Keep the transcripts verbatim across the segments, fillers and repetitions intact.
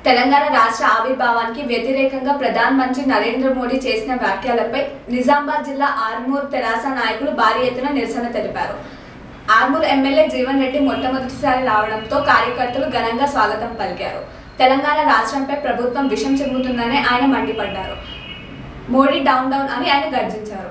తెలంగాణ రాష్ట్ర ఆవిర్భావానికి వ్యతిరేకంగా ప్రధానమంత్రి నరేంద్ర మోడీ చేసిన వ్యాఖ్యలపై నిజామాబాద్ జిల్లా ఆర్మూర్ తెరాస నాయకులు భారీ ఎత్తున నిరసన తెలిపారు. ఆర్మూర్ ఎమ్మెల్యే జీవన్ రెడ్డి మొట్టమొదటిసారి రావడంతో కార్యకర్తలు ఘనంగా స్వాగతం పలికారు. తెలంగాణ రాష్ట్రంపై ప్రభుత్వం విషం చెబుతుందని ఆయన మండిపడ్డారు. మోడీ డౌన్ డౌన్ అని ఆయన గర్జించారు.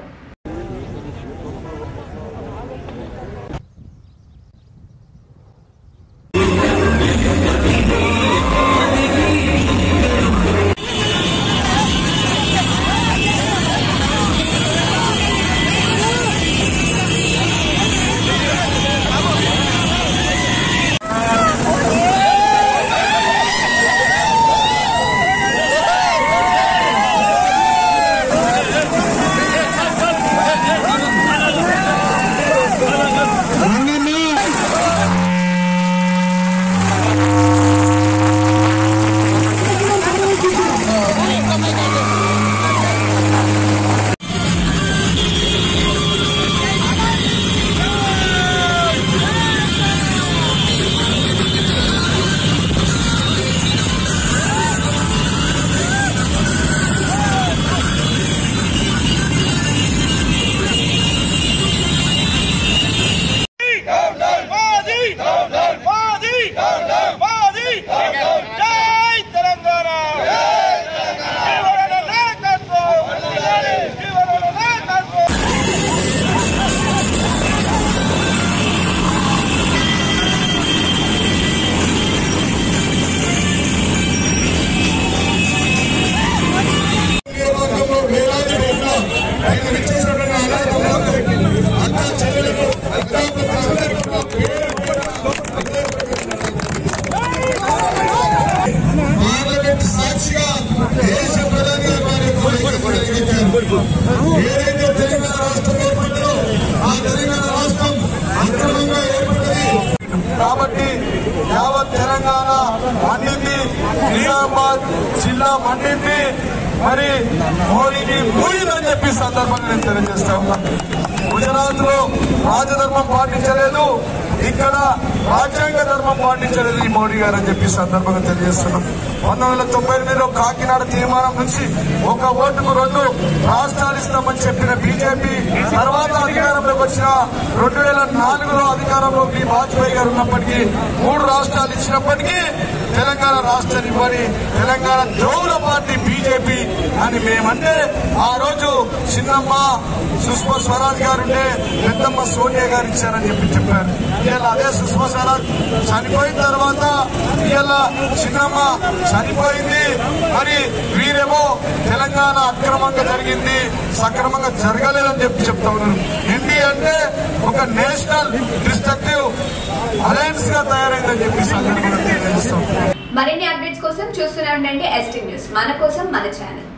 ఏదైతే తెలంగాణ రాష్ట్రం ఏర్పడిందో ఆ తెలంగాణ రాష్ట్రం అక్రమంగా ఏర్పడింది కాబట్టి యావత్ తెలంగాణ మండింది, నిజామాబాద్ జిల్లా మండింది. మరి మోడీకి పోయిందని చెప్పి సందర్భంగా నేను తెలియజేస్తా ఉన్నాను. గుజరాత్ లో రాజధర్మం పాటించలేదు, ఇక్కడ రాజ్యాంగ ధర్మం పాటించలేదు ఈ మోడీ గారు అని చెప్పి సందర్భంగా తెలియజేస్తున్నాం. పంతొమ్మిది వందల తొంభై ఎనిమిదిలో కాకినాడ తీర్మానం నుంచి ఒక ఓటుకు రెండు రాష్ట్రాలు ఇస్తామని చెప్పిన బీజేపీ తర్వాత అధికారంలోకి వచ్చిన రెండు వేల నాలుగులో అధికారంలోకి వాజ్పేయి గారు ఉన్నప్పటికీ మూడు రాష్ట్రాలు ఇచ్చినప్పటికీ తెలంగాణ రాష్ట్రాన్ని ఇవ్వని తెలంగాణ ద్రోహుల పార్టీ బీజేపీ అని మేమంటే ఆ రోజు చిన్నమ్మ సుష్మా స్వరాజ్ గారుంటే పెద్దమ్మ సోనియా గారు ఇచ్చారని చెప్పి చెప్పారు. ఇవాళ అదే సుష్మా స్వరాజ్ చనిపోయిన తర్వాత ఇవాళ చిన్నమ్మ చనిపోయింది. మరి వీరేమో తెలంగాణ అక్రమంగా జరిగింది, సక్రమంగా జరగలేదని చెప్పి చెప్తా ఉన్నారు. ఎన్డీ అంటే ఒక నేషనల్ డిస్ట్రక్టివ్ అలయన్స్ గా తయారైందని చెప్పి సందర్భంగా తెలియజేస్తాం. మరిన్ని అప్డేట్స్ కోసం చూస్తూనే ఉండండి ఎస్టీ న్యూస్, మన కోసం మన ఛానల్.